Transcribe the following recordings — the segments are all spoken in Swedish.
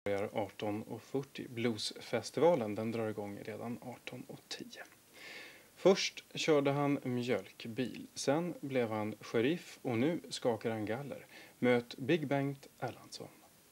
börjar 18:40. Bluesfestivalen den drar igång redan 18:10. Först körde han mjölkbil, sen blev han sheriff och nu skakar han galler. Möt Big Bengt Erlandsson.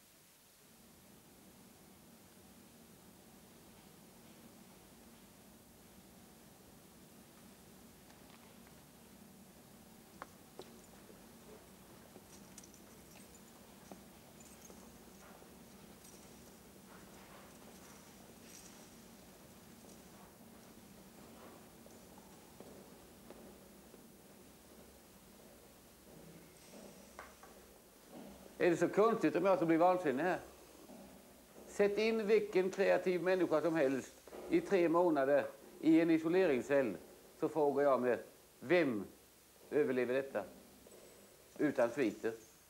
Är det så konstigt om jag ska bli vansinnig här? Sätt in vilken kreativ människa som helst i 3 månader i en isoleringscell, så frågar jag mig, vem överlever detta utan sviter?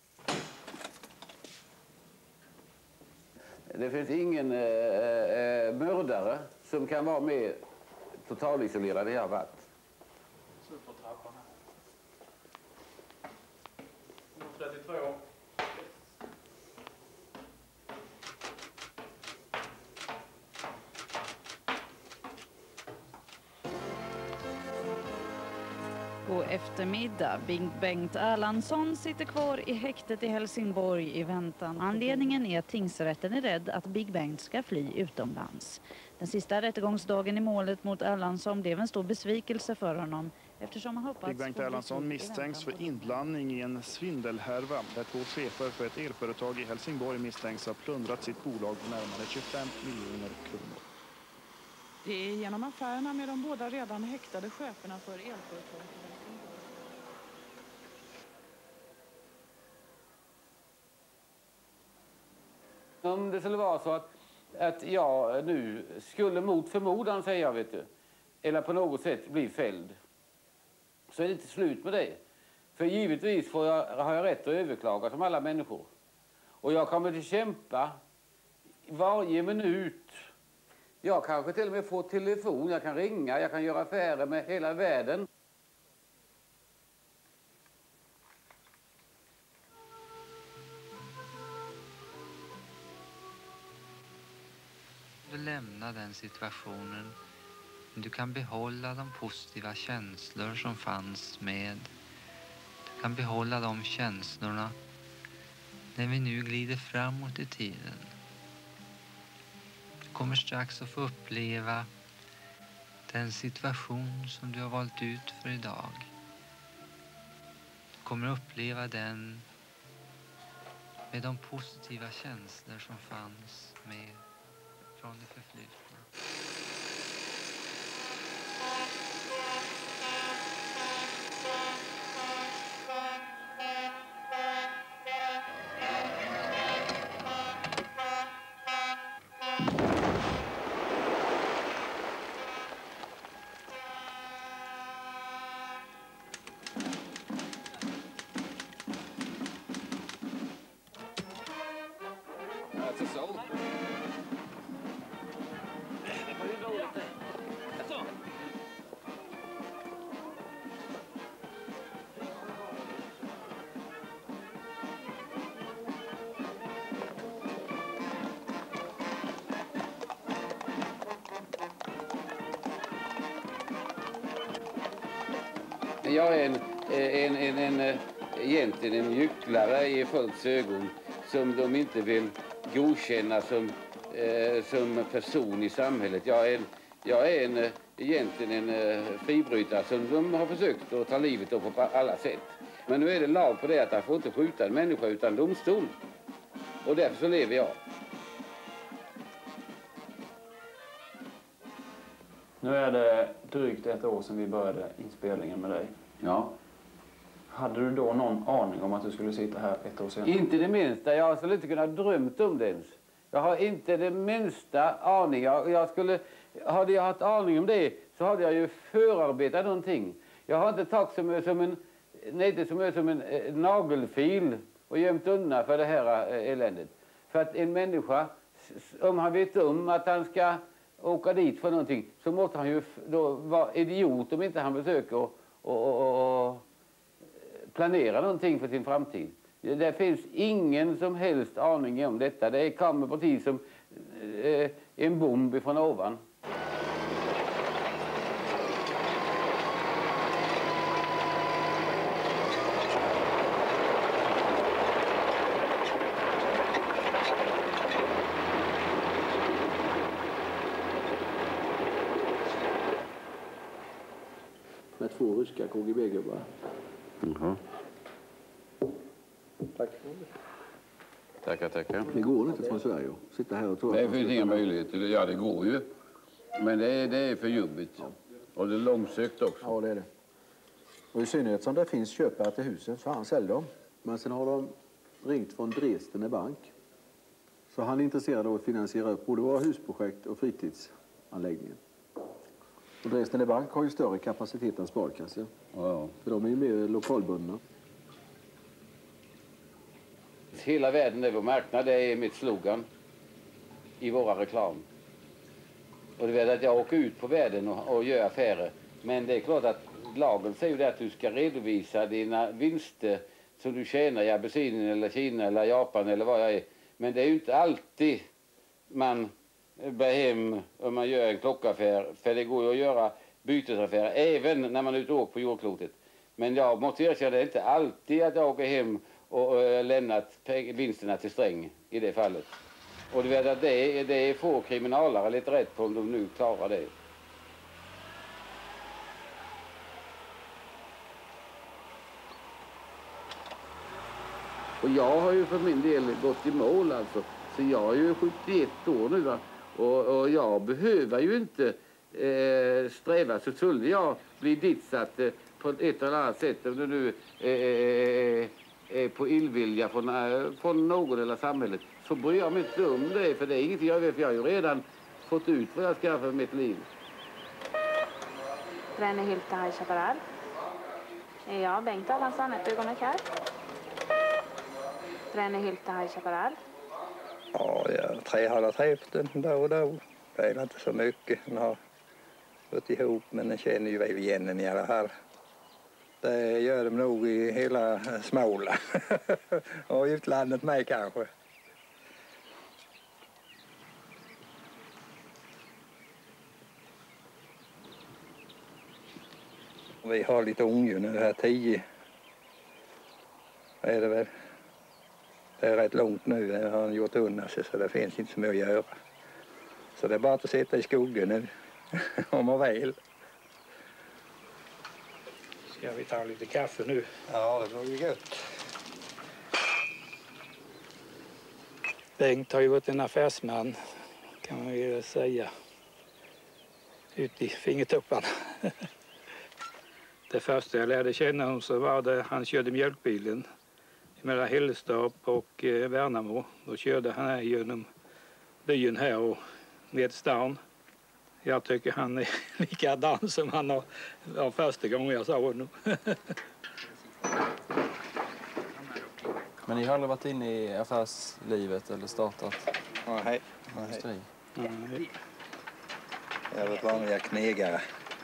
Det finns ingen mördare som kan vara mer totalisolerad än jag har varit. Supertrappan här. 32. God eftermiddag. Big Bengt Erlandsson sitter kvar i häktet i Helsingborg i väntan. Anledningen är att tingsrätten är rädd att Big Bengt ska fly utomlands. Den sista rättegångsdagen i målet mot Erlandsson blev en stor besvikelse för honom eftersom han hoppats... Big Bengt Erlandsson misstänks för inblandning i en svindelhärva där 2 chefer för ett elföretag i Helsingborg misstänks ha plundrat sitt bolag på närmare 25 miljoner kronor. Det är genom affärerna med de båda redan häktade cheferna för elföretaget i Helsingborg. Om det skulle vara så att jag nu skulle mot förmodan, säger jag, vet du, eller på något sätt bli fälld, så är det inte slut med det. För givetvis har jag rätt att överklaga som alla människor. Och jag kommer att kämpa varje minut. Jag kanske till och med får telefon, jag kan ringa, jag kan göra affärer med hela världen. Du lämnar den situationen, men du kan behålla de positiva känslor som fanns med. Du kan behålla de känslorna när vi nu glider framåt i tiden. Du kommer strax att få uppleva den situation som du har valt ut för idag. Du kommer att uppleva den med de positiva känslor som fanns med från det förflutna. Jag är egentligen en gycklare i folks ögon som de inte vill godkänna som person i samhället. Jag är egentligen en fribrytare som de har försökt att ta livet av på alla sätt. Men nu är det lag på det att jag får inte skjuta en människa utan domstol. Och därför så lever jag. Nu är det drygt 1 år sedan vi började inspelningen med dig. Ja. Hade du då någon aning om att du skulle sitta här 1 år senare? Inte det minsta. Jag skulle inte kunna drömt om det ens. Jag har inte det minsta aning. Hade jag haft aning om det så hade jag ju förarbetat någonting. Jag har inte tagit som en nagelfil och gömt undan för det här eländet. För att en människa, om han vet om att han ska åka dit för någonting, så måste han ju då vara idiot om inte han försöker och planera någonting för sin framtid. Det finns ingen som helst aning om detta. Det kommer precis som en bomb från ovan. Med 2 ryska KGB-gubbar. Tack. Tackar. Det går inte från Sverige att sitta här och tro. Det finns inga möjligheter. Ja, det går ju. Men det är för jobbigt. Ja. Och det är långsökt också. Ja, det är det. Och i synnerhet som det finns köpare till husen så han säljer dem. Men sen har de ringt från Dresden bank. Så han är intresserad av att finansiera upp både våra husprojekt och fritidsanläggningen. Och Dresden bank har ju större kapacitet än sparkassor. Ja. För de är ju mer lokalbundna. Hela världen är vår marknad, det är mitt slogan i våra reklam. Och det är att jag åker ut på världen och gör affärer. Men det är klart att lagen säger det att du ska redovisa dina vinster som du tjänar i Abessinien eller Kina eller Japan eller vad jag är. Men det är ju inte alltid man bär hem om man gör en klockaffär. För det går ju att göra bytesaffärer även när man är ute och åker på jordklotet. Men jag måste erkänna att det är inte alltid att jag åker hem och lämnat vinsterna till Sträng i det fallet. Och du vet att det är få kriminalare lite rätt på om de nu klarar det. Och jag har ju för min del gått i mål alltså. Så jag är ju 71 år nu va? Och jag behöver ju inte sträva. Så skulle jag bli ditsatt på ett eller annat sätt om det nu på illvilja från någon eller samhället, så bryr jag mig inte om det, för det är ingenting jag vet, för jag har ju redan fått ut vad jag ska för mitt liv. Tränare Hylta High Chaparral. Ja, Bengt Erlandsson, ett ögonblick här. Tränare Hylta High Chaparral. Ja, jag har träffat den då och då. Det är inte så mycket. Den har gått ihop, men den känner ju väl igen den i alla fall. Det gör de nog i hela Småland. Och utlandet med kanske. Vi har lite unga nu här, 10. Är det väl. Det är rätt långt nu, det har han gjort undan sig så det finns inte så mycket att göra. Så det är bara att sitta i skogen nu, om man vill. Ska vi ta lite kaffe nu? Ja, det var ju gott. Bengt har ju varit en affärsman, kan man ju säga, ut i fingertopparna. Det första jag lärde känna honom så var det, han körde mjölkbilen mellan Hällestorp och Värnamo. Då körde han här genom byn här och med stan. Jag tycker han är likadan som han var första gången jag sa honom. Men ni har aldrig varit inne i affärslivet eller startat Nej. industri? Nej. Jag har varit vanliga knegare.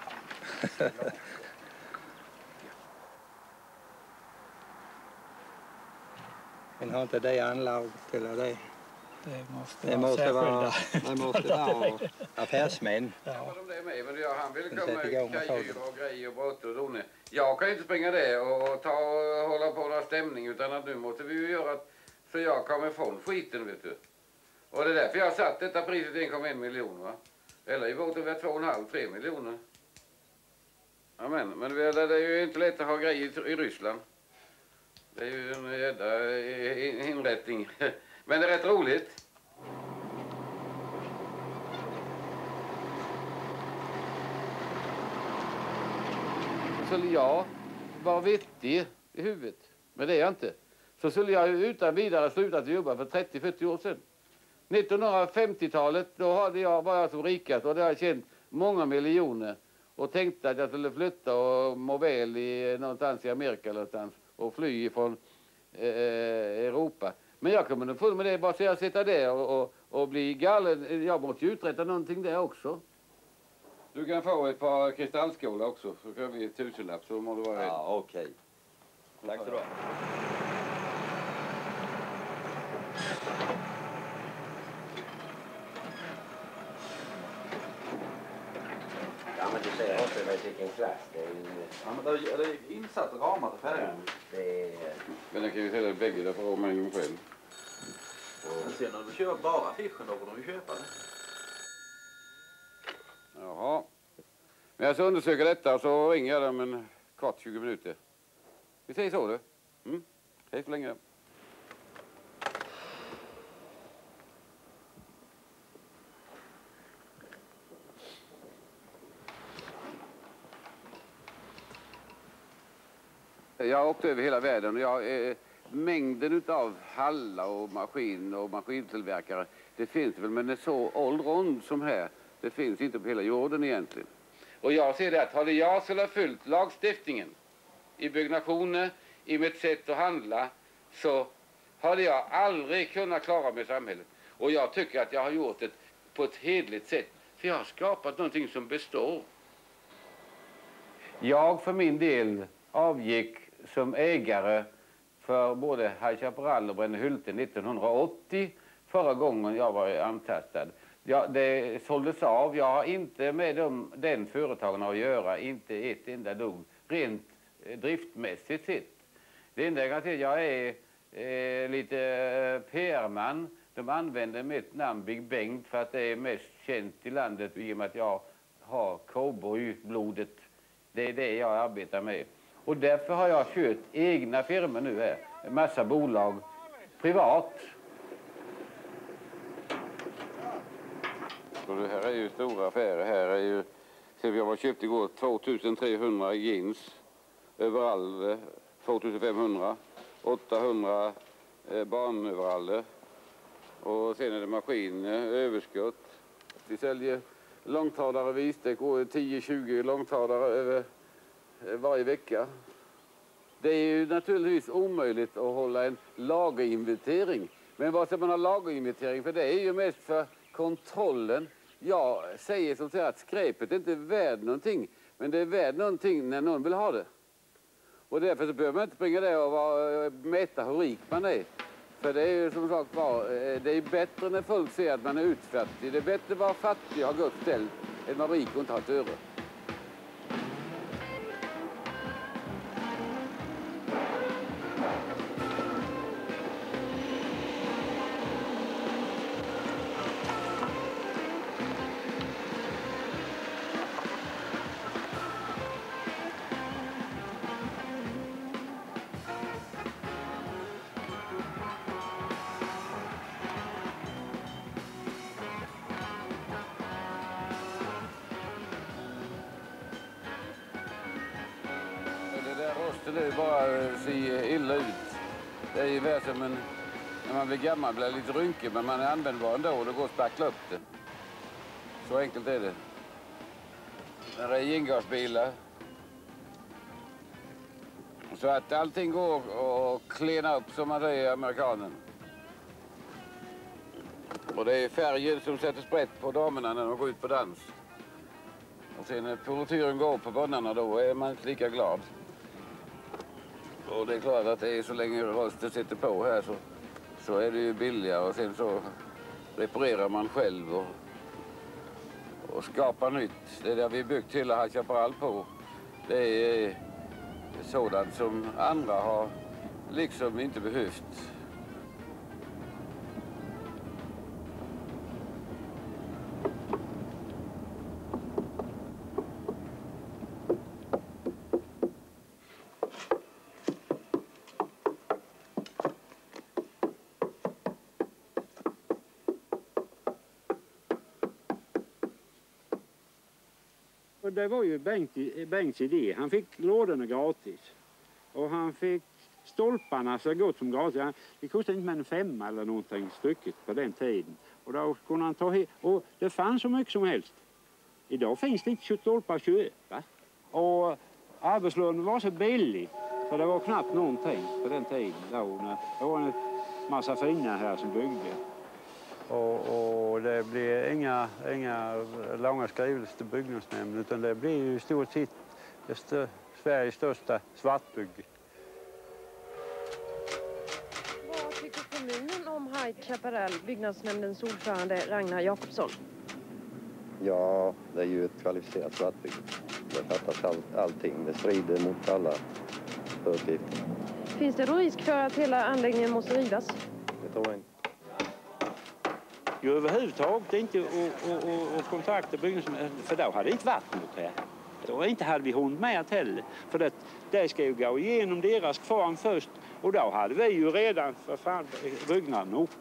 Men har inte det anlag till det? Det måste vara affärsmän. Ja. Men han vill komma med kajer och grejer och båtar och doner. Jag kan ju inte springa det och hålla på några stämning, utan att nu måste vi ju göra så jag kommer ifrån skiten, vet du. Och det är därför jag har satt detta priset 1,1 miljon, va? Eller i båten var 2,5-3 miljoner. Amen. Men det är ju inte lätt att ha grejer i Ryssland. Det är ju en jävla inrättning. Men det är rätt roligt. Skulle jag vara vettig i huvudet, men det är jag inte, så skulle jag utan vidare slutat jobba för 30-40 år sedan. 1950-talet, då var jag så rikast och det har jag tjänat många miljoner och tänkte att jag skulle flytta och må väl någonstans i Amerika någonstans och fly från Europa. Men jag kommer få med det bara så jag sitter där och bli galen. Jag måste ju uträtta någonting där också. Du kan få ett par kristallskålar också, så kan vi 1000-lapp, så må det vara rätt. Ja, okej. Tack så du ha. Ja, men du ser också vilken klass. Det är ju... Ja, men det är insatt ramar till färgen. Men det kan ju sälja bägge där för man ingen själv. Men sen när du kör bara fischen då får de ju köpa det. Jaha. Men jag ska undersöka detta så ringer jag dem en kvart, 20 minuter. Vi säger så du. Mm. Hej så länge. Jag har åkt över hela världen och mängden av hallar och maskintillverkare, det finns väl, men det är så allround som här. Det finns inte på hela jorden egentligen. Och jag ser det att hade jag skulle ha följt lagstiftningen i byggnationer, i mitt sätt att handla, så hade jag aldrig kunnat klara mig i samhället. Och jag tycker att jag har gjort det på ett hedligt sätt. För jag har skapat någonting som består. Jag för min del avgick som ägare för både High Chaparral och Brännehylten 1980, förra gången jag var antastad. Ja, det såldes av. Jag har inte med den företagen att göra, inte ett enda dugg, rent driftmässigt sett. Det enda jag kan säga, jag är lite PR-man. De använder mitt namn Big Bengt för att det är mest känt i landet i och med att jag har cowboyblodet. Det är det jag arbetar med. Och därför har jag kört egna firmor nu här. En massa bolag privat. Och det här är ju stora affärer. Här är ju, jag var köpt igår 2300 jeans överall, 2500, 800 barnöveraller. Och sen är det maskiner, överskott. Vi säljer långtradarvis, det går 10-20 långtradare över varje vecka. Det är ju naturligtvis omöjligt att hålla en lagerinventering. Men vad ska man ha lagerinventering för? Det är ju mest för kontrollen. Jag säger som så att skräpet är inte värd någonting. Men det är värd någonting när någon vill ha det. Och därför så behöver man inte springa där och mäta hur rik man är. För det är ju som sagt det är bättre när folk ser att man är utfattig. Det är bättre att vara fattig och ha gott ställt än att vara rik och inte ha ett öre. Det är bara se illa ut. Det är ju väl som när man blir gammal blir lite rynkig, men man är användbar ändå och det går att spackla upp det. Så enkelt är det. När det är ingasbilar. Så att allting går att klena upp som man säger i amerikanen. Och det är färgen som sätter sprätt på damerna när de går ut på dans. Och sen när polityren går på bonnarna då är man inte lika glad. Och det är klart att det är så länge rösten sitter på här så är det ju billigare och sen så reparerar man själv och skapar nytt. Det är där vi byggt hela High Chaparral på. Det är sådant som andra har liksom inte behövt. Det var ju Bengts idé. Han fick lådorna gratis. Och han fick stolparna så gott som gratis. Det kostade inte mer än 5 eller någonting stycket på den tiden. Och då kunde han ta och det fanns så mycket som helst. Idag finns det inte stolpar att köpa. Och arbetslönen var så billig. För det var knappt någonting på den tiden. Det var en massa fina här som byggde. Och det blir inga långa skrivelser till byggnadsnämnden utan det blir ju i stort sett Sveriges största svartbygge. Vad tycker kommunen om High Chaparral, byggnadsnämndens ordförande Ragnar Jakobsson. Ja, det är ju ett kvalificerat svartbygge. Det fattas allting. Det strider mot alla föreskrifter. Finns det då risk för att hela anläggningen måste rivas? Det tror jag inte. Jo, överhuvudtaget inte och kontakta byggnadsnämnden, för då hade det inte varit något här. Då inte hade vi hunnit med heller. För det ska ju gå igenom deras kvarn först. Och då hade vi ju redan för fan byggnaden upp.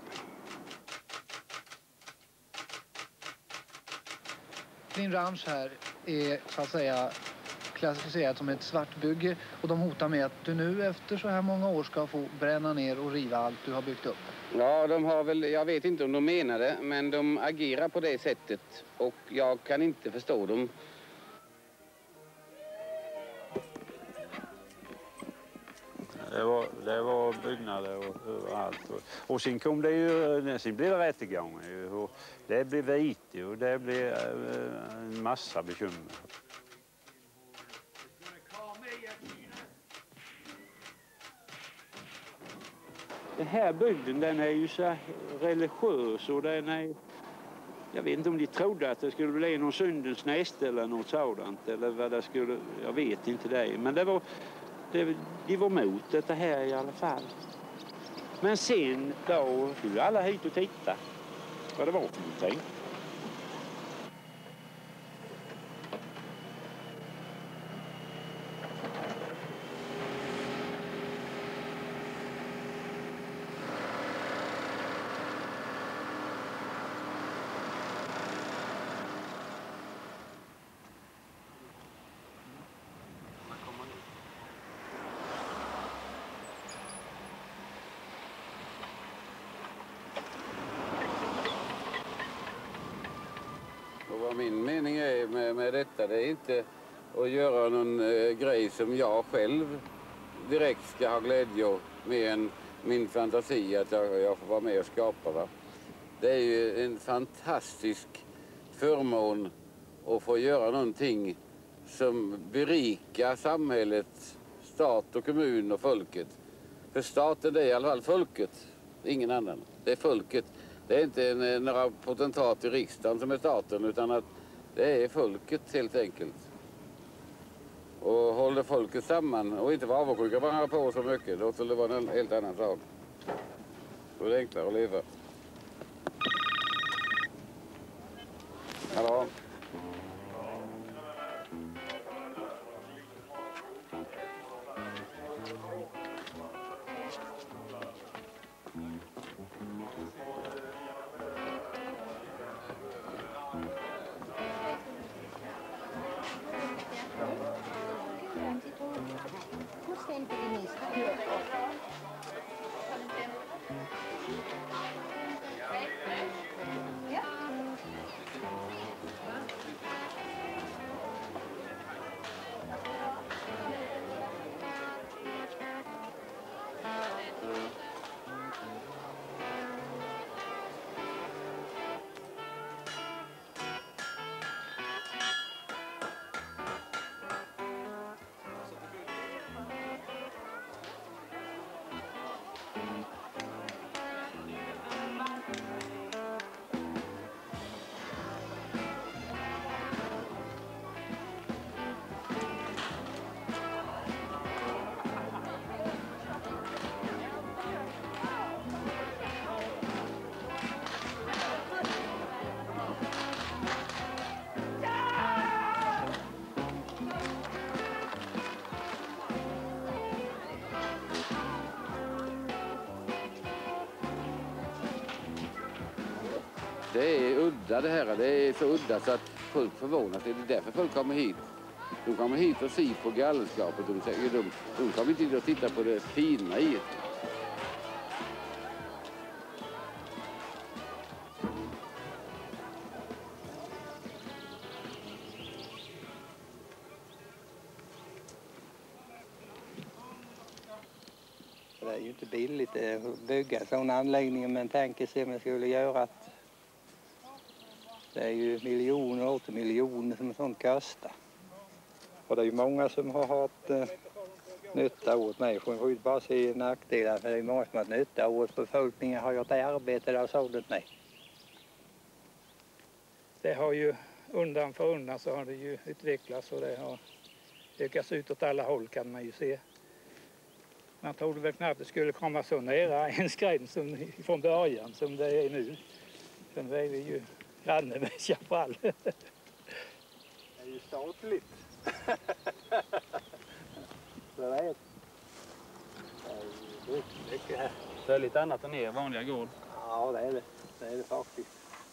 Din ranch här är så att säga klassificerat som ett svartbygge och de hotar med att du nu efter så här många år ska få bränna ner och riva allt du har byggt upp. Ja, de har väl, jag vet inte om de menar det, men de agerar på det sättet och jag kan inte förstå dem. Det var byggnader och överallt. Och sen kom det ju, sen blev det rättegång. Och det blev vite och det blev en massa bekymmer. Den här bygden, den är ju så religiös och den är... Jag vet inte om de trodde att det skulle bli någon syndens näste eller något sådant. Eller vad det skulle, jag vet inte det. Men de var emot det här i alla fall. Men sen då skulle alla hit och titta vad det var för någonting. Vad min mening är med detta, det är inte att göra någon grej som jag själv direkt ska ha glädje av, mer än min fantasi att jag får vara med och skapa. Va? Det är ju en fantastisk förmån att få göra någonting som berikar samhället, stat och kommun och folket. För staten det är i alla fall folket, ingen annan. Det är folket. Det är inte några potentat i riksdagen som är staten, utan att det är folket helt enkelt. Och håller folket samman och inte vara avundsjuka varandra på så mycket, då skulle det vara en helt annan sak. Då är det enklare att leva. Hallå? Det är udda det här. Det är så udda så att folk förvånas. Det är därför folk kommer hit. De kommer hit och ser på galenskapet. De kommer inte hit och titta på det fina i det. Det är ju inte billigt att bygga sådana anläggningar, men tänker sig om jag skulle göra att det är ju miljoner och åter miljoner som sånt kostar. Och det är ju många som har haft nytta åt människor. Man får inte bara se nackdelar, för det är många som har nytta åt befolkningen. Har gjort arbete där och sådant, nej. Det har ju undan för undan så har det ju utvecklats och det har ökats ut åt alla håll kan man ju se. Man trodde väl knappt det skulle komma så nära en gräns från början som det är nu. Sen är vi ju granne med Chaparral. Det är ju statligt. Så det är mycket här. Det är lite annat än er vanliga gård. Ja, det är det. Det är det faktiskt.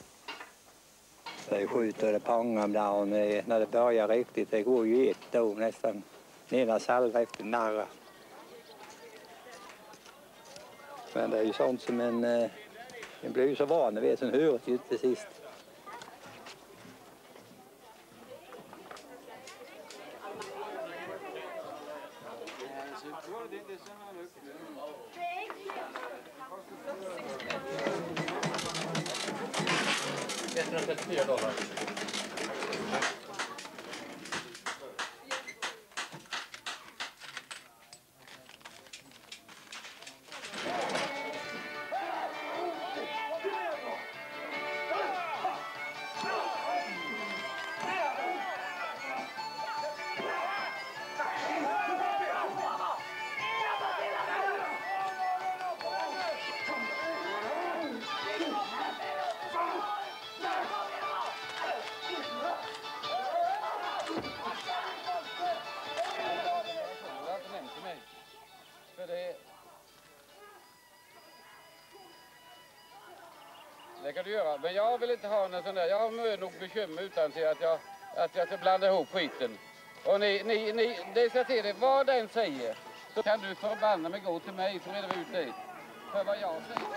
Det skjuter det pångar ibland när det börjar riktigt. Det går ju ett då nästan. Ena salva efter narra. Men det är ju sånt som en blir ju så van vid som hör ju till sist. $134. Det kan du göra, men jag vill inte ha någon sån där. Jag har nog bekymmer utan till att jag ska blanda ihop skiten. Och det ska till det, vad den säger, så kan du förbanna mig gå till mig så reder vi ut det. För vad jag säger.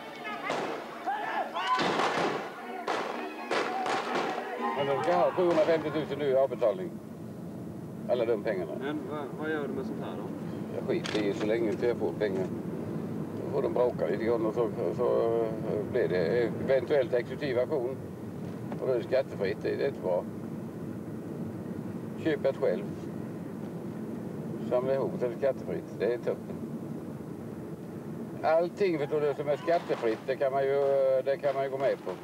Men de ska ha 750 000 nu i avbetalning. Alla de pengarna. Men vad gör du med sånt här då? Jag skiter i så länge inte jag får pengar. Då får de bråka lite grann och så blir det eventuellt exekutivation. Och det är skattefritt, det är jättebra. Köp ett själv. Samla ihop det skattefritt, det är toppen. Allting förstår du som är skattefritt, det kan man ju gå med på.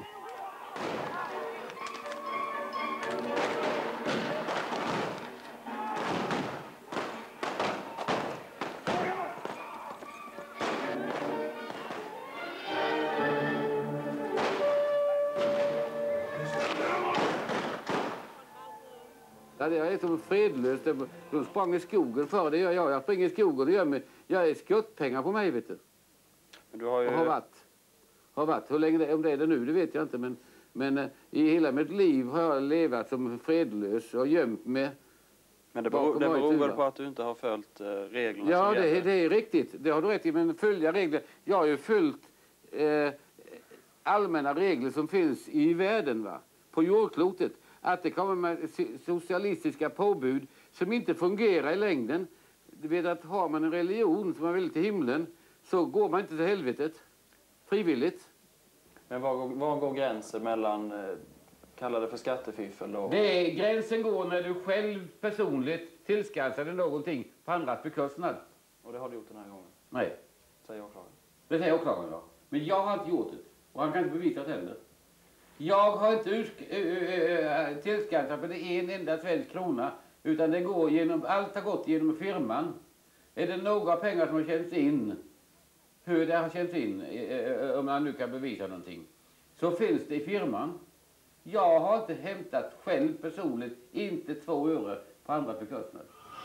Jag är som fredlös. De sprang i skogen för det gör jag. Jag springer i skogen och gör mig. Jag är skottpengar på mig, vet du. Men du har ju... Och har varit. Hur länge det, om det är det nu, det vet jag inte. Men i hela mitt liv har jag levat som fredlös och gömt mig. Men det beror väl på att du inte har följt reglerna? Ja, det är riktigt. Det har du rätt i. Men följa regler. Jag har ju följt allmänna regler som finns i världen, va? På jordklotet. Att det kommer med socialistiska påbud som inte fungerar i längden. Du vet att har man en religion som man vill till himlen så går man inte till helvetet. Frivilligt. Men var går gränsen mellan, kalla det för skattefiffel då? Gränsen går när du själv personligt tillskansar dig någonting på andras bekostnad. Och det har du gjort den här gången? Nej. Säger åklagaren. Det säger åklagaren, ja. Men jag har inte gjort det. Och han kan inte bevisa det heller. Jag har inte tillskansat för en enda svensk krona, utan det går genom, allt har gått genom firman. Är det några pengar som har känts in, hur det har känts in, om man nu kan bevisa någonting, så finns det i firman. Jag har inte hämtat själv personligt, inte 2 öre på andra bekostnad.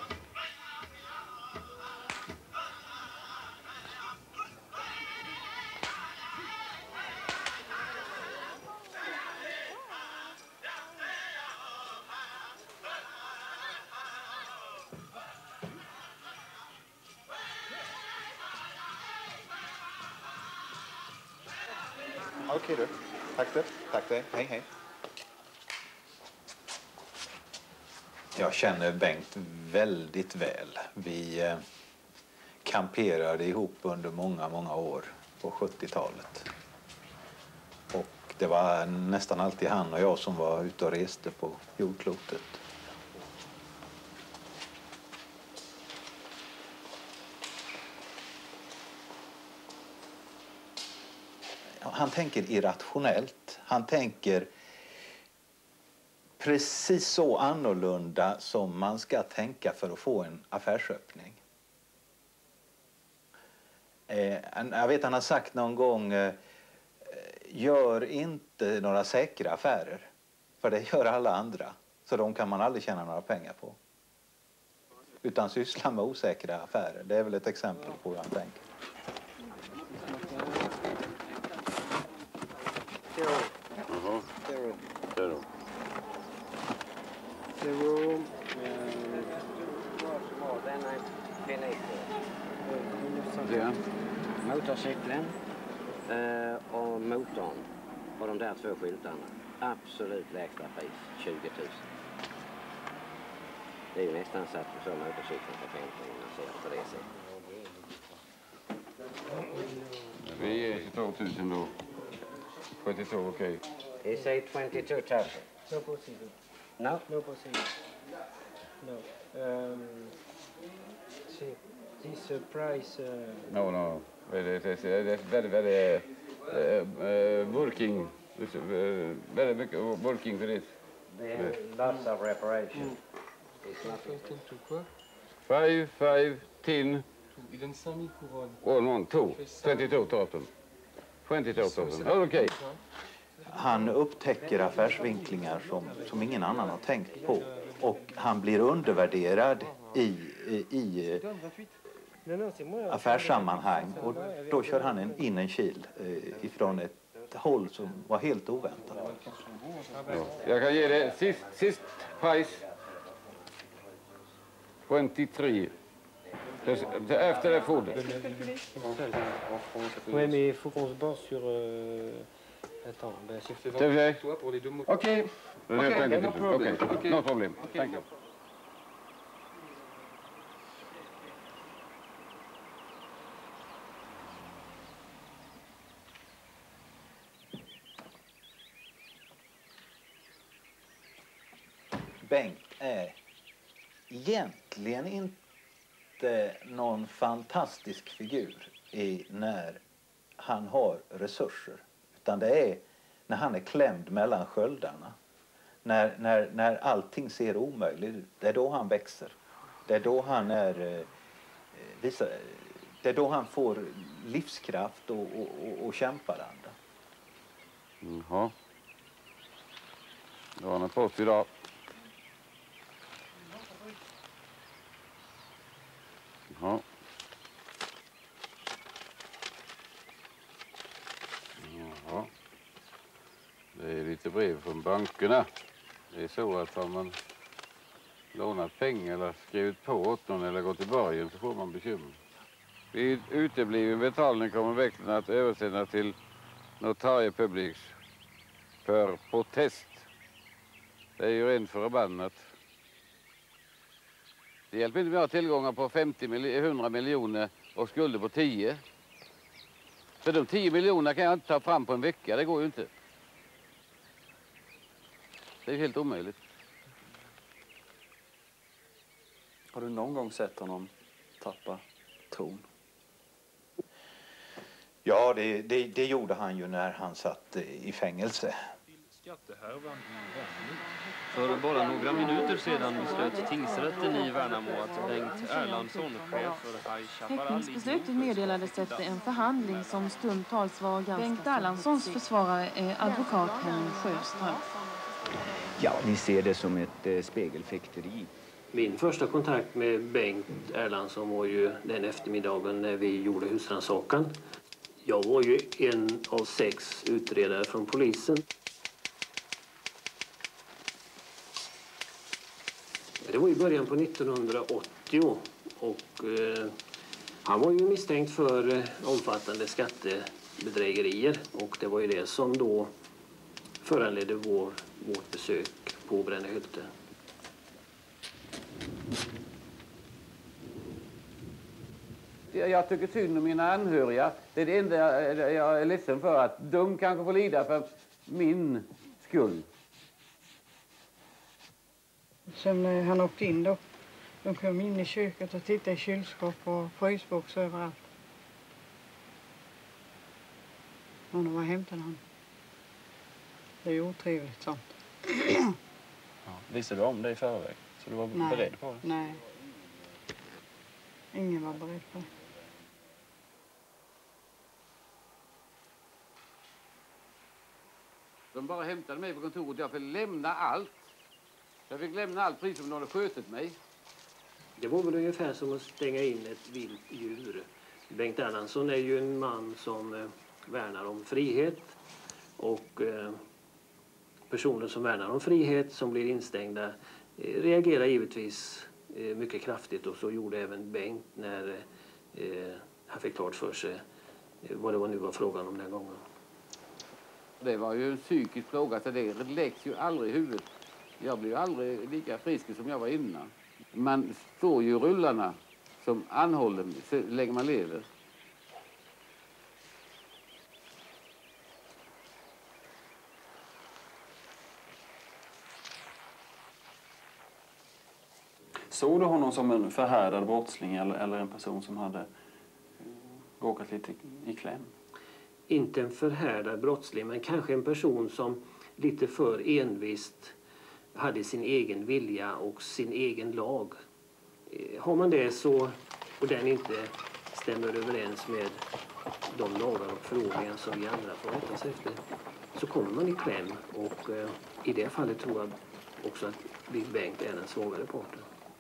Okej du. Tack dig. Hej. Jag känner Bengt väldigt väl. Vi kamperade ihop under många år på 70-talet. Och det var nästan alltid han och jag som var ute och reste på jordklotet. han tänker irrationellt. Han tänker precis så annorlunda som man ska tänka för att få en affärsöppning. Jag vet han har sagt någon gång, gör inte några säkra affärer. För det gör alla andra. Så de kan man aldrig tjäna några pengar på. Utan syssla med osäkra affärer. Det är väl ett exempel på hur han tänker. Motorcykeln och motorn och de där 2 skyltarna. Absolut lägsta pris, 20 000. Det är ju nästan så att du får motorcykeln för 15 om man ser på det sättet. Vi ger 22 000 då. 22, okej. He say 22 000. No possible. No? No possible. No. See, this price... No. It's very working. Very big working for this. They have lots of reparation. It's nothing. 5, 10. Il donne 5 000 couronnes. Oh, 2. 22 000. 22 000. Okej. Han upptäcker affärsvinklingar som ingen annan har tänkt på. Och han blir undervärderad i affärssammanhang. Och då kör han in en kil ifrån ett håll som var helt oväntat. Ja. Jag kan ge det sist pris. 23. Efter det food. Ouais, mais il faut qu'on se base sur... Attends, ben c'est fait Okay. toi pour les 2 mots. Okay. Okay, no problem. Okay. No problem. Okay. Thank you. Bengt är egentligen inte någon fantastisk figur när han har resurser. Utan det är när han är klämd mellan sköldarna. När allting ser omöjligt ut. Det är då han växer. Det är då han det är då han får livskraft och kämparanda. Jaha. Det var något post idag. Jaha. Jaha. Det är lite brev från bankerna. Det är så att har man lånat pengar eller skrivit på åt någon eller gått i borgen så får man bekymmer. Vid utebliven betalning kommer växeln att översändas till notarie publiks för protest. Det är ju rent förbannat. Det hjälper inte med att ha tillgångar på 100 miljoner och skulder på 10. För de 10 miljonerna kan jag inte ta fram på en vecka, det går ju inte. Det är helt omöjligt. Har du någon gång sett honom tappa ton? Ja, det gjorde han ju när han satt i fängelse. För bara några minuter sedan beslöt tingsrätten i Värnamo att Bengt Erlandsson, chef för High Chaparral... Häktningsbeslutet meddelades efter en förhandling som stundtals var ganska... Bengt Erlandssons försvarare är advokat Henning Sjöström. Ja, vi ser det som ett spegelfäkteri. Min första kontakt med Bengt Erlandsson var ju den eftermiddagen när vi gjorde husrannsakan. Jag var ju en av 6 utredare från polisen. Det var i början på 1980 och han var ju misstänkt för omfattande skattebedrägerier och det var ju det som då föranledde vårt besök på Brännehylte. Jag tycker synd om mina anhöriga. Det är det enda jag är ledsen för, att de kanske får lida för min skull. Sen när han åkte in då, de kom in i köket och tittade i kylskåp och frysbox överallt. Han var hämtade han. Det är otrevligt sånt. Ja. Visste du om det i förväg? Så du var beredd på det? Nej. Ingen var beredd på det. De bara hämtade mig på kontoret. Jag fick lämna allt. Jag fick lämna allt precis som de hade skjutit mig. Det var väl ungefär som att stänga in ett vilt djur. Bengt Erlandsson är ju en man som värnar om frihet. Och personer som värnar om frihet, som blir instängda, reagerar givetvis mycket kraftigt. Och så gjorde även Bengt när han fick klart för sig vad det nu var frågan om den gången. Det var ju en psykisk fråga, så det läggs ju aldrig i huvudet. Jag blev ju aldrig lika frisk som jag var innan. Man står ju i rullarna som anhållen så länge man lever. Såg du honom som en förhärdad brottsling eller en person som hade råkat lite i kläm? Inte en förhärdad brottsling, men kanske en person som lite för envist hade sin egen vilja och sin egen lag. Har man det så, och den inte stämmer överens med de lagar och förordningar som vi andra får rätta sig efter, så kommer man i kläm. Och i det fallet tror jag också att Bengt är den svagare parten.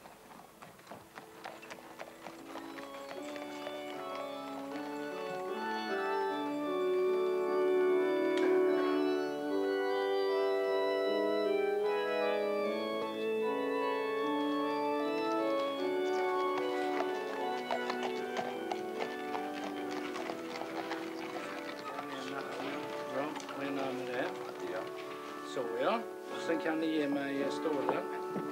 Sen kan ni ge mig stålen.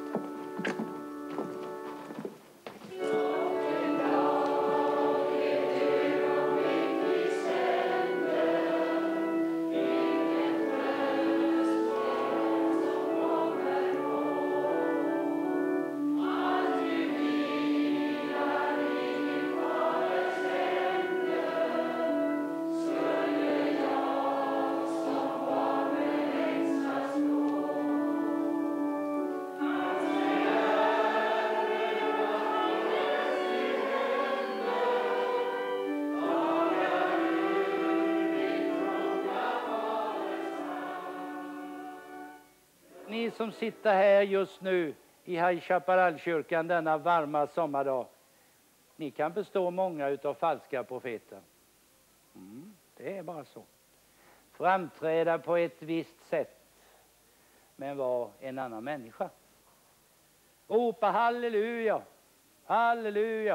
Ni som sitter här just nu i High Chaparral-kyrkan denna varma sommardag, ni kan bestå många utav falska profeter. Det är bara så. Framträda på ett visst sätt, men var en annan människa. Ropa halleluja, halleluja.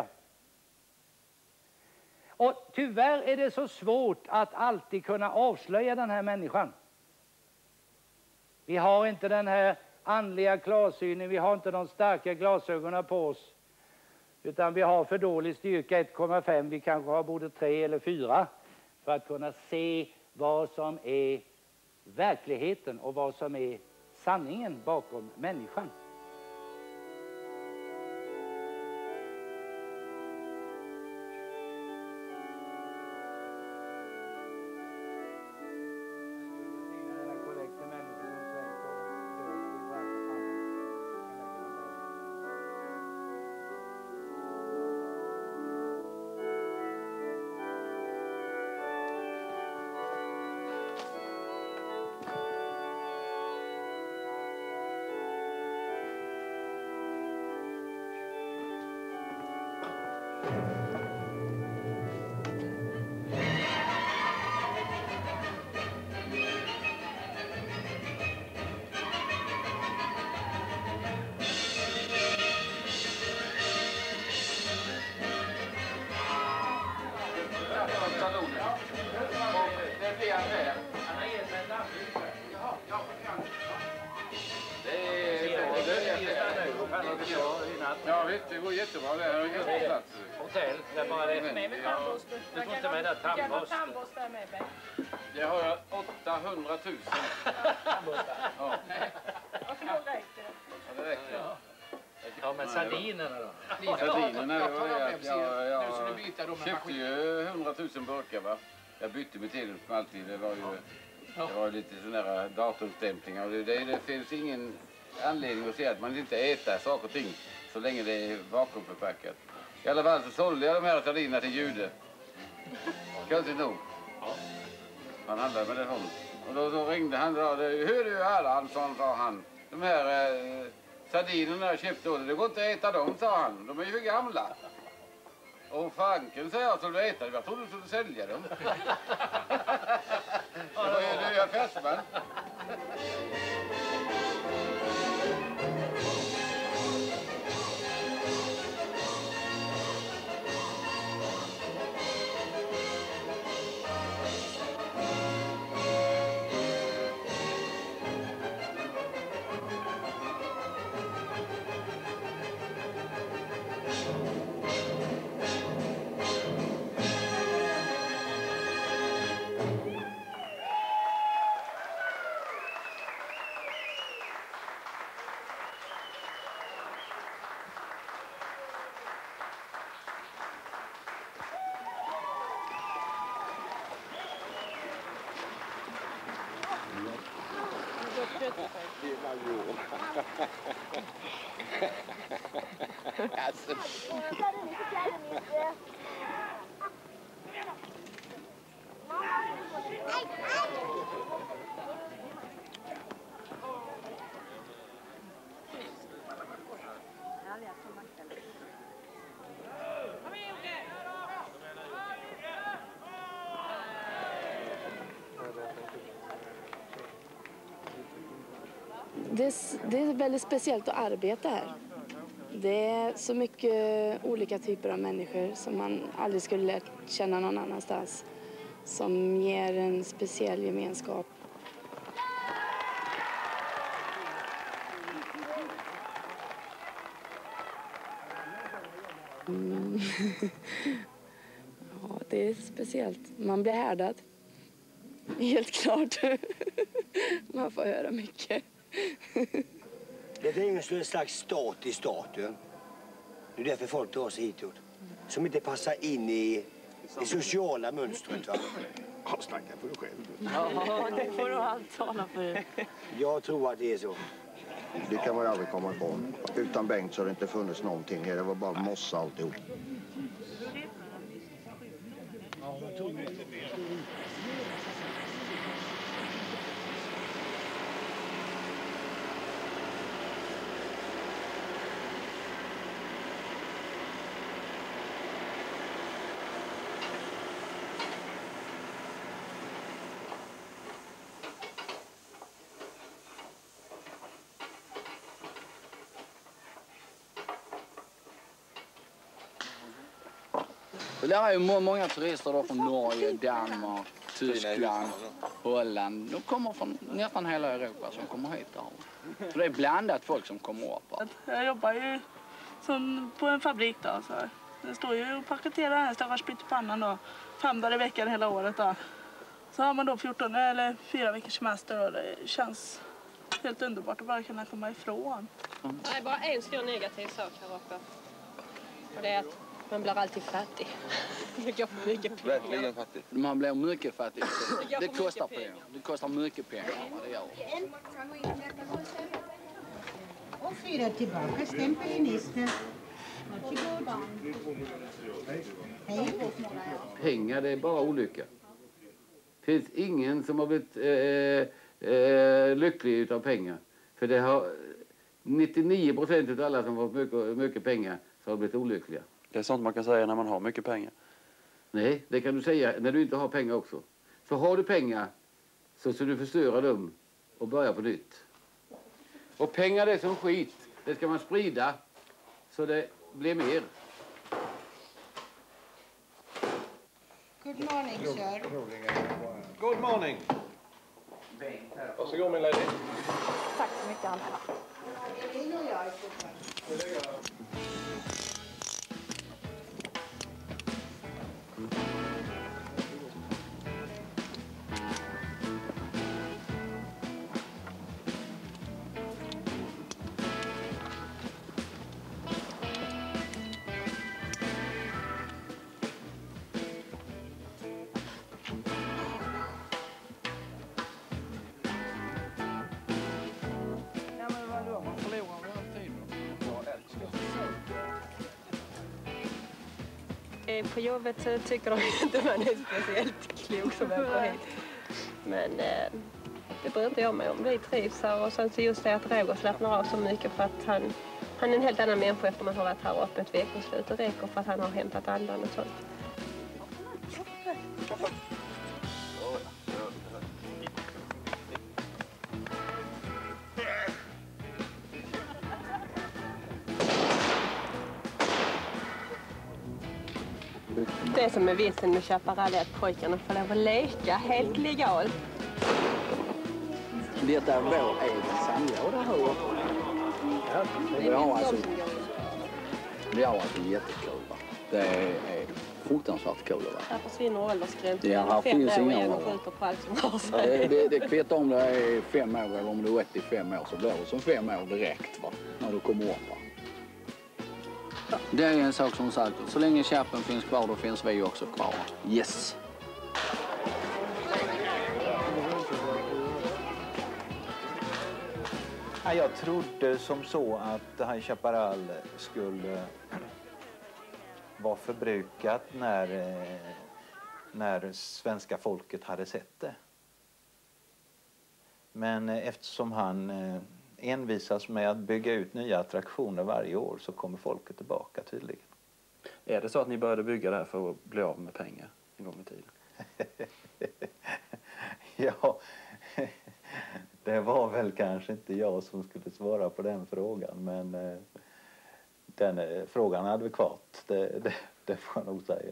Och tyvärr är det så svårt att alltid kunna avslöja den här människan. Vi har inte den här andliga klarsynen, vi har inte de starka glasögonen på oss. Utan vi har för dålig styrka 1,5, vi kanske har både 3 eller 4. För att kunna se vad som är verkligheten och vad som är sanningen bakom människan. Ja visst, det går jättebra. Det här är helt plats. Hotell, det är bara det. Du får inte med där tandborst. Det har jag 800 000. Ja. Det räcker. Ja, men sardinerna då? Sardinerna, jag köpte ju 100 000 burkar, va? Jag bytte beteende som alltid. Det var ju lite sådana där datumstämplingar. Det finns ingen anledning att säga att man inte äter saker och ting så länge det är vakuumförpackat. I alla fall så sålde jag de här sardinerna till Jude. Konstigt nog. Han handlade med det honom. Och då ringde han och sa, hur du Erlandsson, sa han. De här sardinerna jag köpte då, det går inte att äta dem, sa han. De är ju för gamla. Och fanken, sa jag, så du äta dem. Jag trodde du skulle sälja dem. Du är affärsman. Det är väldigt speciellt att arbeta här. Det är så mycket olika typer av människor som man aldrig skulle lärt känna någon annanstans. Som ger en speciell gemenskap. Ja, det är speciellt. Man blir härdad. Helt klart. Man får höra mycket. Det är ju en slags stat i staten. Det är därför folk drar sig hitåt. Som inte passar in i det sociala mönstret, va? Ja, snacka för dig själv. Ja, det får du allt tala för. Jag tror att det är så. Det kan man ju aldrig komma ifrån. Utan Bengt så har det inte funnits någonting här. Det var bara mossa alltihop. Det är ju många turister då från Norge, Danmark, Tyskland, Holland. De kommer från nästan hela Europa som kommer hit där. Så det är blandat folk som kommer upp. Jag jobbar ju som på en fabrik då. Så jag står ju och paketerar den stackars pyttipannan då. 5 dagar i veckan hela året då. Så har man då 14 eller 4 veckors semester och det känns helt underbart att bara kunna komma ifrån. Det är bara en stor negativ sak här uppe. Och det är att man blir alltid fattig. Det går för mycket pengar. Verkligen fattig. Man blir mycket fattig. Det kostar pengar. Det kostar mycket pengar. Det gör. Och 4 tillbaka. Stämpelminister. Varsågod. Hej. Pengar, det är bara olycka. Det finns ingen som har blivit lycklig utav pengar. För det har 99% av alla som har fått mycket pengar så har blivit olyckliga. Det är sånt man kan säga när man har mycket pengar. Nej, det kan du säga när du inte har pengar också. För har du pengar så ska du förstöra dem och börja på nytt. Och pengar det är som skit. Det ska man sprida så det blir mer. Good morning, sir. Good morning. Varsågod min lady. Tack så mycket, Anna. på jobbet så tycker de inte man är speciellt klok som åker hit. Men det bryr inte jag mig om. Vi trivs här och sen så just det att Roger slappnar av så mycket för att han är en helt annan människa efter man har varit här uppe ett veckoslut. Det räcker för att han har hämtat andan och sånt. Det som är vitsen med Chaparral är att pojkarna får lov att leka helt legalt. Det är vår egen sandlåda här. Ja, vi har alltså jättekul. Det är fruktansvärt kul. Här försvinner åldersgränsen. Ja, här finns inga år och skjuter på allt som har sig. Det kvittar om det är 5 år eller om du är 85 år så blir det som 5 år direkt när du kommer upp. Det är en sak som sagt. Så länge Chappen finns kvar, då finns vi också kvar. Yes! Jag trodde som så att High Chaparral skulle vara förbrukat när svenska folket hade sett det. Men eftersom han envisas med att bygga ut nya attraktioner varje år så kommer folket tillbaka tydligen. Är det så att ni började bygga det här för att bli av med pengar en gång i tiden? Ja, det var väl kanske inte jag som skulle svara på den frågan, men den frågan är adekvat, det får jag nog säga.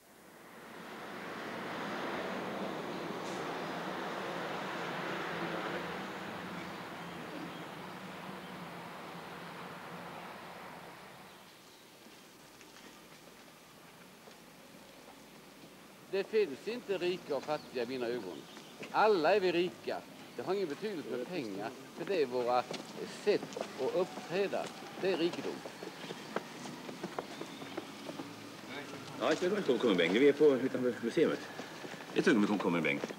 Det finns inte rika och fattiga i mina ögon. Alla är vi rika. Det har ingen betydelse med pengar, för det är våra sätt att uppträda. Det är rikedom. Ja, jag ska gå med Bengt. Vi är på utanför museet. Det är ett ögonblick hon kommer, Bengt.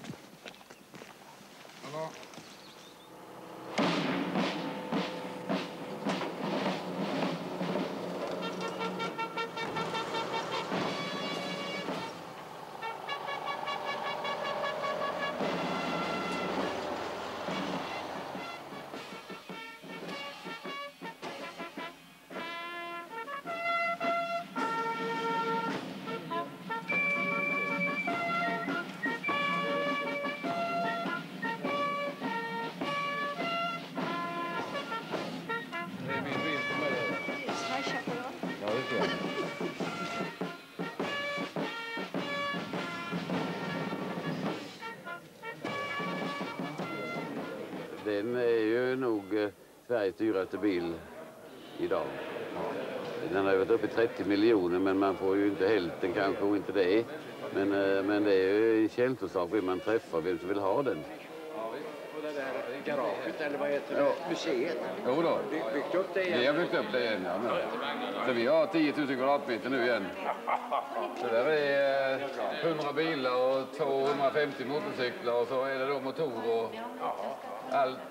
Den är ju nog Sveriges dyraste bil idag. Den har varit uppe i 30 miljoner, men man får ju inte hälften kanske och inte det. Men det är ju en känslosak vem man träffar, vem som vill ha den. Och det där garaget, eller vad heter det? Museet? Jo då. Byggt upp det igen? Vi har byggt upp det igen, ja. Så vi har 10 000 kvadratmeter nu igen. Så där är 100 bilar och 250 motorcyklar och så är det då motorer och allt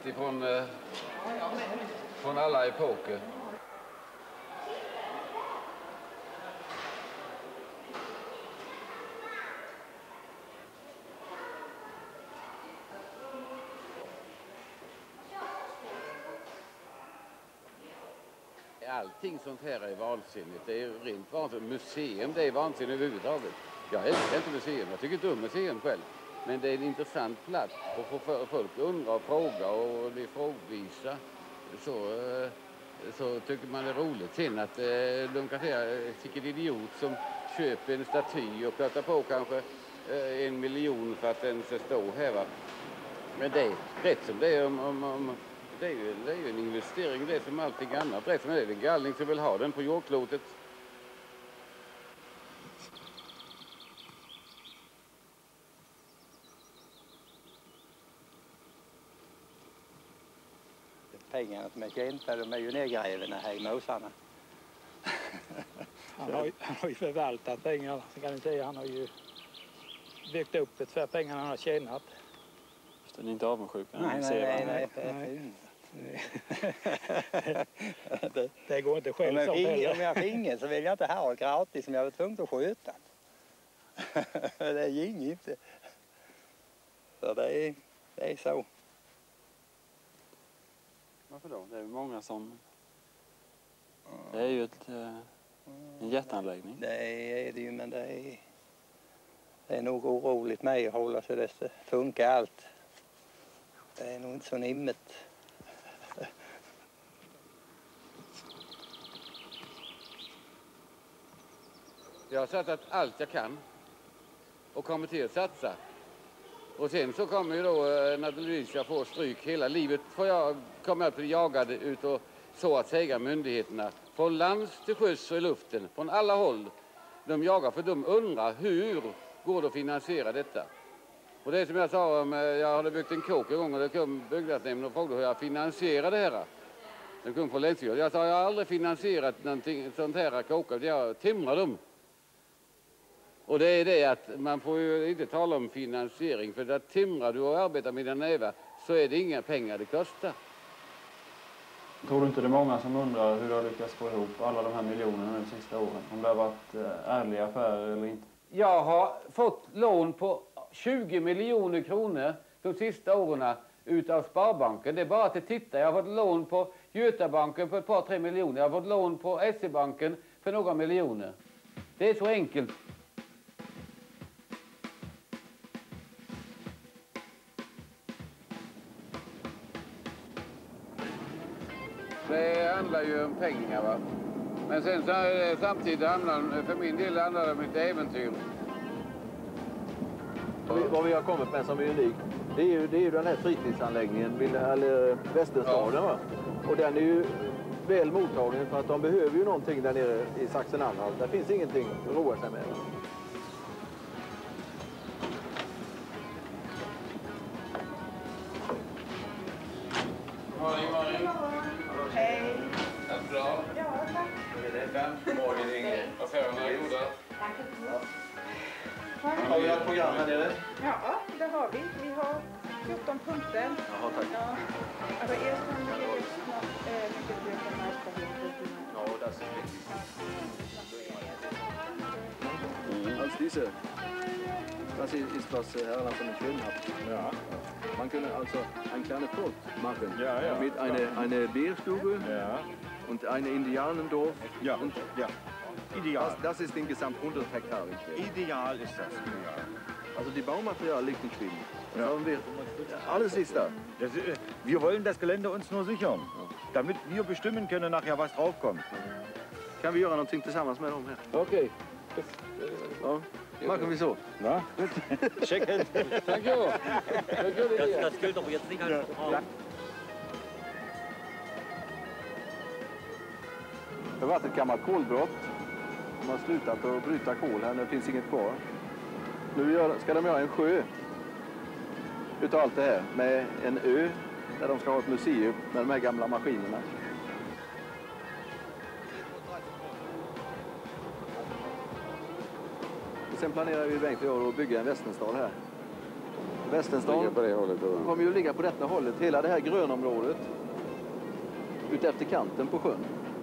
från alla epoker. Allting sånt här är vansinnigt. Det är rent vansinnigt. Museum, det är vansinnigt överhuvudtaget. Jag älskar inte museum. Jag tycker inte om museum själv. Men det är en intressant plats att få folk undra och fråga och bli frågvisa. Så tycker man det är roligt. Sen att de kan säga vilken idiot som köper en staty och kostar på kanske 1 miljon för att den ska stå här. Va? Men det är rätt som det är det är ju en investering, det är som allting annat. Rätt som det är en galning som vill ha den på jordklotet. Pengarna som är tjänta, de är ju nedgrävna här i måsarna. Han har ju förvaltat pengar, så kan ni säga. Han har ju byggt upp det för pengarna han har tjänat. Så ni är inte avundsjuka? Nej. Det det går inte själv om jag finge så vill jag inte ha det gratis som jag var tvungen att sköta. Det gick inte. Så det är så. Varför då? Det är många som... Det är ju en jätteanläggning. Det är det ju, men det är nog oroligt med att hålla så det funkar allt. Det är nog inte så nimmet. Jag har satsat allt jag kan och kommer till att satsa. Och sen så kommer ju då naturligtvis jag får stryk hela livet. Kommer jag att bli jagad ut och så att säga myndigheterna. Från lands till sjöss och i luften, från alla håll. De jagar för de undrar hur går det att finansiera detta. Och det är som jag sa, jag hade byggt en kåk en gång och det kom byggnadsnämnden och frågade hur jag finansierade det här. Den kom från länsstyrelsen. Jag sa jag har aldrig finansierat någonting sånt här kåkar, jag timrar dem. Och det är det att man får ju inte tala om finansiering, för där timrar du och arbetar med dina nävar så är det inga pengar det kostar. Tror du inte det är många som undrar hur du har lyckats få ihop alla de här miljonerna de sista åren? Om det har varit ärliga affärer eller inte? Jag har fått lån på 20 miljoner kronor de sista åren utav Sparbanken. Det är bara att titta. Jag har fått lån på Götabanken för ett par 3 miljoner. Jag har fått lån på SE-banken för några miljoner. Det är så enkelt. Det handlar ju om pengar, va. Men sen samtidigt för min del handlar det om ett äventyr. Vad vi har kommit med som är unikt, det är ju den här fritidsanläggningen vid Västerstaden, va. Och den är ju väl mottagen för att de behöver ju någonting där nere i Sachsen-Anhalt. Där finns ingenting att roa sig med. Morgon. Hej. Är det bra? Ja, tack. Morgon, Inge. Affärerna är goda. Har vi ett program här nere? Ja, det har vi. Vi har 14 punkter. Jaha, tack. Ja. Also erstmal haben wir jetzt noch mit dem Bürgermeister. Ja, das ist wichtig. Als das ist was Herr Erlandsson entschieden hat. Ja. Man kann also ein kleines Boot machen mit einer Bierstube und einem Indianendorf. Ja, und ideal. Das ist insgesamt 100 Hektar in Schweden. Ideal ist das. Ja. Also die Baumaterial liegt in Schweden. Alles ist da. Wir wollen das Gelände uns nur sichern, damit wir bestimmen können nachher, was draufkommt. Kan vi göra någonting tillsammans med dem här? Okej. Ja. Machen wir so. Na? Check in. Thank you. Das gilt doch jetzt nicht als Frau. Det har varit ett gammalt kolbrott. De har slutat att bryta kol här, det finns inget kvar. Nu ska de göra en sjö utav allt det här med en ö där de ska ha ett museum med de här gamla maskinerna. Sen planerar vi Bengt och jag att bygga en västenstad här. Västenstad kommer ju ligga på detta hållet, hela det här grönområdet utefter kanten på sjön.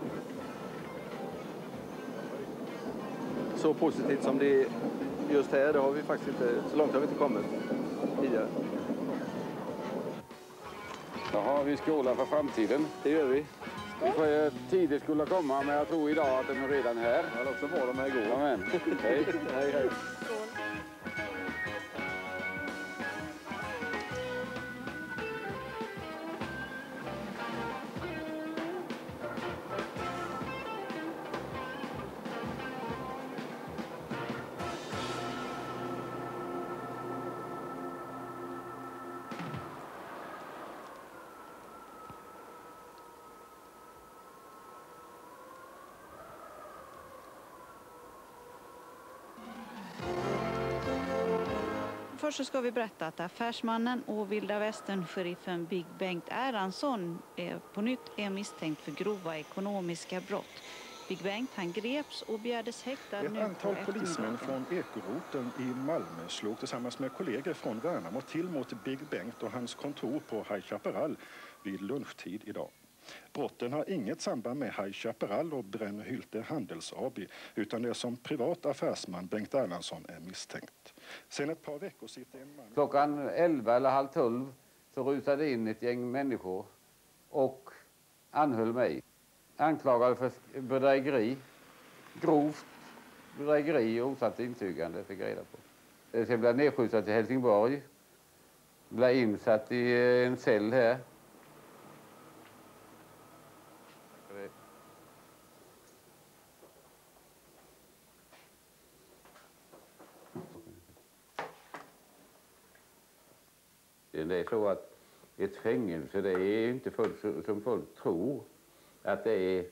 Så positivt som det är just här, det har vi faktiskt inte, så långt har vi inte kommit tidigare. Jaha, vi skålar för framtiden. Det gör vi. Vi får tidigt skulle komma, men jag tror idag att de är redan här. Ja, så var de här igår. Amen. Hej. Hej, hej. Först så ska vi berätta att affärsmannen och vilda västern-sheriffen Big Bengt Erlandsson på nytt är misstänkt för grova ekonomiska brott. Big Bengt han greps och begärdes häktad nu. Ett antal polismän från ekoroten i Malmö slog tillsammans med kollegor från Värnamo till mot Big Bengt och hans kontor på High Chaparral vid lunchtid idag. Brotten har inget samband med High Chaparral och Brännhylte Handels AB, utan det är som privat affärsman Bengt Erlandsson är misstänkt. Sen ett par veckor sitter en man... Klockan 11 eller halv 12 så rusade in ett gäng människor och anhöll mig. Anklagade för bedrägeri, grovt bedrägeri och osatt intygande, fick jag reda på. Sen blev jag nedskjutad till Helsingborg. Blev insatt i en cell här. Det är så att ett fängelse, det är inte fullt som folk tror att det är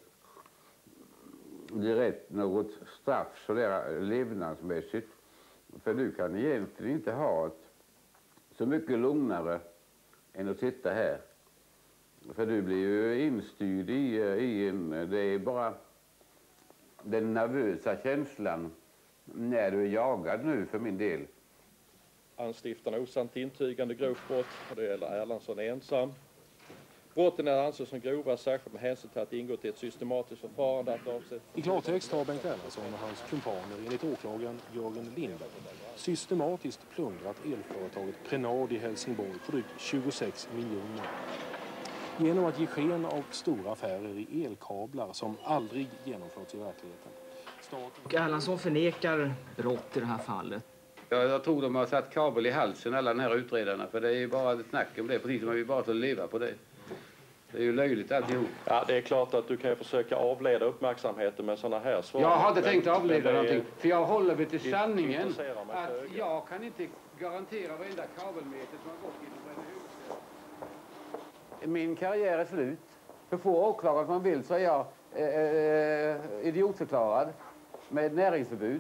direkt något straff sådär levnadsmässigt. För du kan egentligen inte ha ett så mycket lugnare än att sitta här. För du blir ju instyrd i en, det är bara den nervösa känslan när du är jagad nu för min del. Anstiftarna osant intygande grovt brott, och det gäller Erlandsson ensam. Brotten är anses som grova, särskilt med hänsyn till att det ingått i ett systematiskt förfarande att avsätta... I klartext har Bengt Erlandsson och hans kumpaner enligt åklagaren Jörgen Lindberg systematiskt plundrat elföretaget Prenad i Helsingborg på drygt 26 miljoner. Genom att ge sken av stora affärer i elkablar som aldrig genomförts i verkligheten. Och Erlandsson förnekar brott i det här fallet. Jag tror de har satt kabel i halsen, alla de här utredarna, för det är ju bara ett snack om det, precis som att vi bara får leva på det. Det är ju löjligt alltihop. Ja, det är klart att du kan försöka avleda uppmärksamheten med sådana här svar. Jag har inte tänkt avleda någonting, för jag håller mig till sanningen att jag kan inte garantera varenda kabelmeter som har gått genom Brännhylte. Min karriär är slut. För få åklagare som man vill så är jag idiotförklarad med näringsförbud.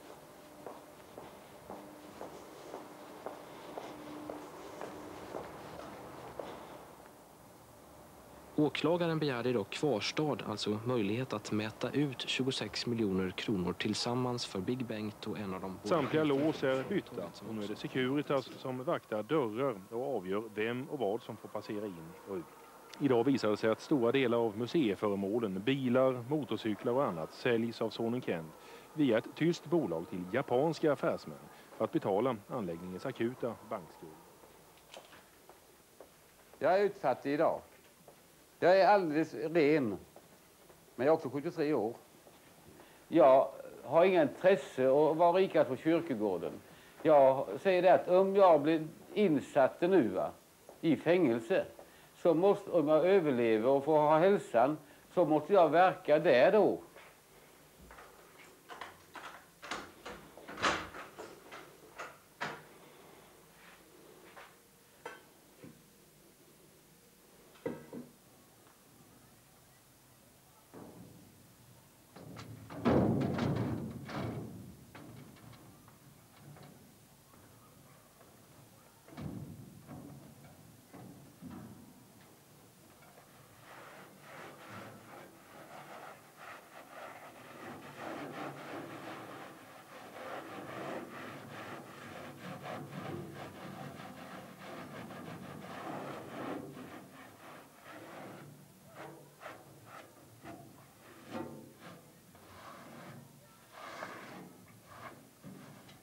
Åklagaren begärde dock kvarstad, alltså möjlighet att mäta ut 26 miljoner kronor tillsammans för Big Bengt och en av de... Samtliga lås är bytta och nu är det Securitas som vaktar dörrar och avgör vem och vad som får passera in och ut. Idag visar det sig att stora delar av museiföremålen, bilar, motorcyklar och annat säljs av sonen Kent via ett tyskt bolag till japanska affärsmän för att betala anläggningens akuta bankskuld. Jag är utsatt idag. Jag är alldeles ren, men jag är också 73 år. Jag har inga intresse att vara rikast på kyrkogården. Jag säger det att om jag blir insatt nu i fängelse, så måste, om jag överlever och får ha hälsan, så måste jag verka där då.